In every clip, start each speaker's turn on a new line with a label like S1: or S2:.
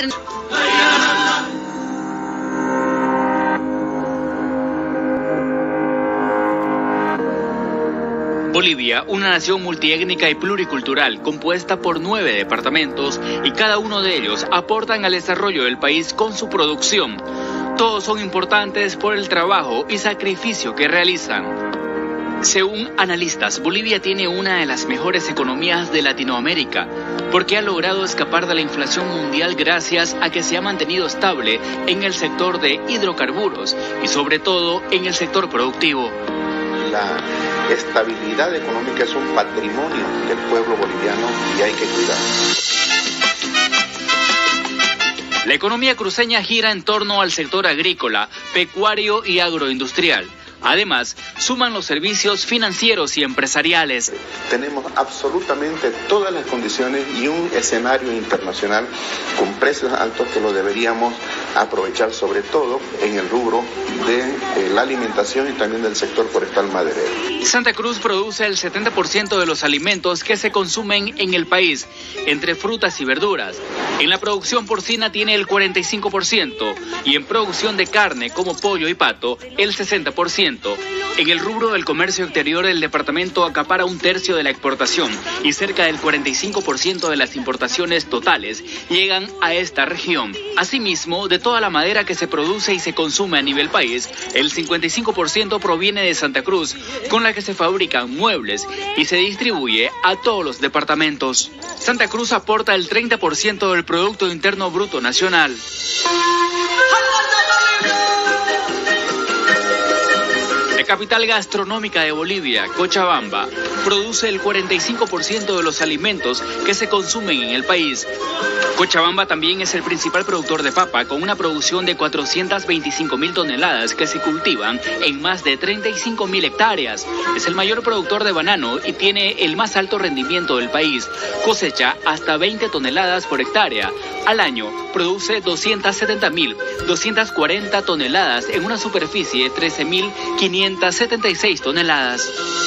S1: Bolivia, una nación multiétnica y pluricultural, compuesta por 9 departamentos, y cada uno de ellos aportan al desarrollo del país con su producción. Todos son importantes por el trabajo y sacrificio que realizan. Según analistas, Bolivia tiene una de las mejores economías de Latinoamérica, porque ha logrado escapar de la inflación mundial gracias a que se ha mantenido estable en el sector de hidrocarburos y sobre todo en el sector productivo.
S2: La estabilidad económica es un patrimonio del pueblo boliviano y hay que cuidar.
S1: La economía cruceña gira en torno al sector agrícola, pecuario y agroindustrial. Además, suman los servicios financieros y empresariales.
S2: Tenemos absolutamente todas las condiciones y un escenario internacional con precios altos que lo deberíamos aprovechar, sobre todo en el rubro de la alimentación y también del sector forestal maderero.
S1: Santa Cruz produce el 70% de los alimentos que se consumen en el país, entre frutas y verduras. En la producción porcina tiene el 45% y en producción de carne como pollo y pato el 60%. En el rubro del comercio exterior, el departamento acapara 1/3 de la exportación y cerca del 45% de las importaciones totales llegan a esta región. Asimismo, de toda la madera que se produce y se consume a nivel país, el 55% proviene de Santa Cruz, con la que se fabrican muebles y se distribuye a todos los departamentos. Santa Cruz aporta el 30% del Producto Interno Bruto Nacional. La capital gastronómica de Bolivia, Cochabamba, produce el 45% de los alimentos que se consumen en el país. Cochabamba también es el principal productor de papa, con una producción de 425.000 toneladas que se cultivan en más de 35.000 hectáreas. Es el mayor productor de banano y tiene el más alto rendimiento del país. Cosecha hasta 20 toneladas por hectárea. Al año produce 270.240 toneladas en una superficie de 13.576 toneladas.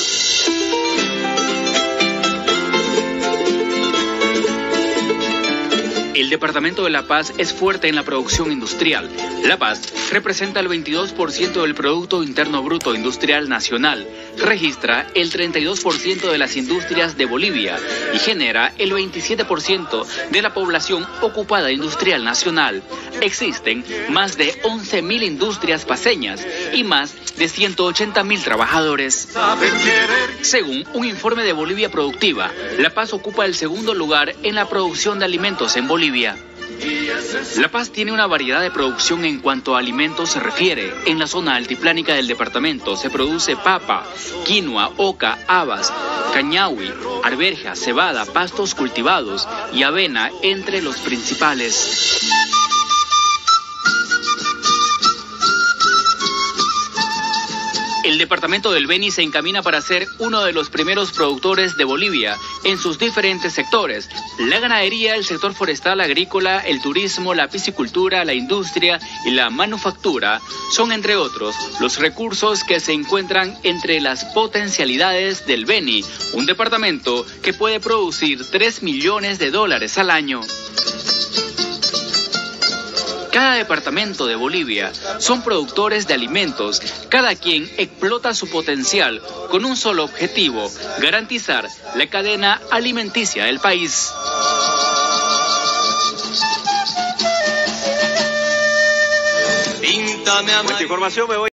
S1: El departamento de La Paz es fuerte en la producción industrial. La Paz representa el 22% del Producto Interno Bruto Industrial Nacional, registra el 32% de las industrias de Bolivia y genera el 27% de la población ocupada industrial nacional. Existen más de 11.000 industrias paceñas y más de 180.000 trabajadores. Según un informe de Bolivia Productiva, La Paz ocupa el segundo lugar en la producción de alimentos en Bolivia. La Paz tiene una variedad de producción en cuanto a alimentos se refiere. En la zona altiplánica del departamento se produce papa, quinoa, oca, habas, cañahui, arveja, cebada, pastos cultivados y avena entre los principales. El departamento del Beni se encamina para ser uno de los primeros productores de Bolivia en sus diferentes sectores: la ganadería, el sector forestal, agrícola, el turismo, la piscicultura, la industria y la manufactura son, entre otros, los recursos que se encuentran entre las potencialidades del Beni, un departamento que puede producir $3 millones al año. Cada departamento de Bolivia son productores de alimentos, cada quien explota su potencial con un solo objetivo: garantizar la cadena alimenticia del país.
S3: Mucha información me voy.